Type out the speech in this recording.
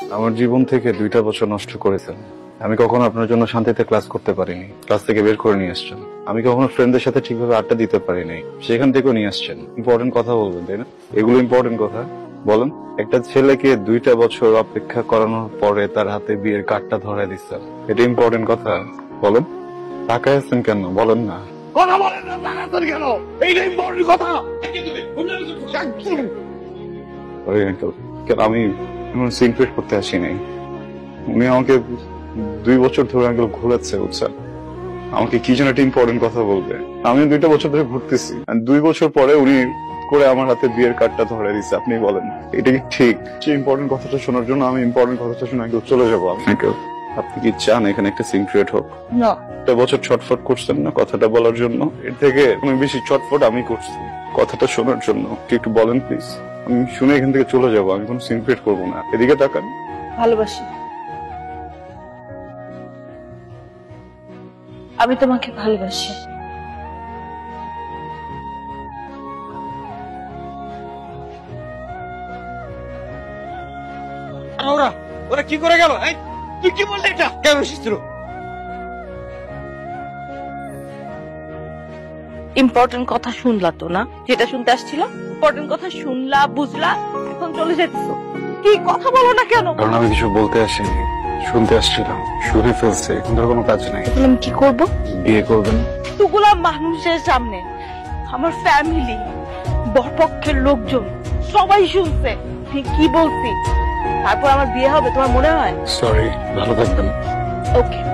আমার জীবন থেকে 2টা বছর নষ্ট করেছেন। আমি কখনো আপনার জন্য শান্তিতে ক্লাস করতে পারিনি, ক্লাস থেকে বের করে নিয়ে আসছেন। আমি কখনো ফ্রেন্ডদের সাথে ঠিকভাবে আড্ডা দিতে পারিনি, সেখান থেকেও নিয়ে আসছেন। ইম্পর্টেন্ট কথা বলবেন, তাই না? এগুলো ইম্পর্টেন্ট কথা বলেন। একটা ছেলেকে 2টা বছর অপেক্ষা করানোর পরে তার হাতে বিয়ের কার্ডটা ধরায় দিচ্ছেন, এটা ইম্পর্টেন্ট কথা বলেন। তাকায় আছেন কেন বলেন না? কথা বলেন না, তাড়াতাড়ি কেন? এইটা ইম্পর্টেন্ট কথা। আরে আঙ্কেল, কেন আমি সিনক্রেট করতে আসি নাই। উনি আমাকে 2 বছর ধরে আঙ্কেল ঘোরাচ্ছে, বুঝছেন? আমাকে কি যেন একটা ইম্পর্টেন্ট কথা বলবে। আমি 2টা বছর ধরে ঘুরতেছি, 2 বছর পরে উনি করে আমার হাতে বিয়ের কার্ডটা ধরে দিচ্ছে। আপনি বলেন এটা কি ঠিক? সেই ইম্পর্টেন্ট কথাটা শোনার জন্য আমি ইম্পর্টেন্ট কথাটা শুনে আঙ্কেল চলে যাবো। আঙ্কেল, আপনি কি চান এখানে একটা সিনক্রেট হোক? না। 1 বছর ছটফট করছেন না কথাটা বলার জন্য, এর থেকে অনেক বেশি ছটফট আমি করছি কথাটা শোনার জন্য। একটু বলেন প্লিজ, আমি শুনে এখান থেকে চলে যাবো। আমি কোনো সিনক্রেট করবো না। এদিকে তাকান। ভালোবাসি। আমি তোমাকে ভালোবাসি। ওরা ওরা কি করে গেল? এই তুই কি বললি? এটা কেন এসেছিল? ইম্পর্টেন্ট কথা শুনলা তো না? যেটা শুনতে আসছিল ইম্পর্টেন্ট কথা শুনলা, বুঝলা, এখন চলে যাচ্ছ। কি কথা বলো না কেন? কারণ আমি কিছু বলতে আসিনি, শুনতে আসছিলাম। শুনে ফেলছে, এখন ধর কোনো কাজ নাই। এখন আমি কি করব? বিয়ে করবেন? এতগুলা মানুষের সামনে, আমার ফ্যামিলি, বরপক্ষের লোকজন সবাই শুনছে আমি কি বলছি। তারপর আমার বিয়ে হবে তোমার মনে হয়? সরি, ভালো থাকবেন। ওকে।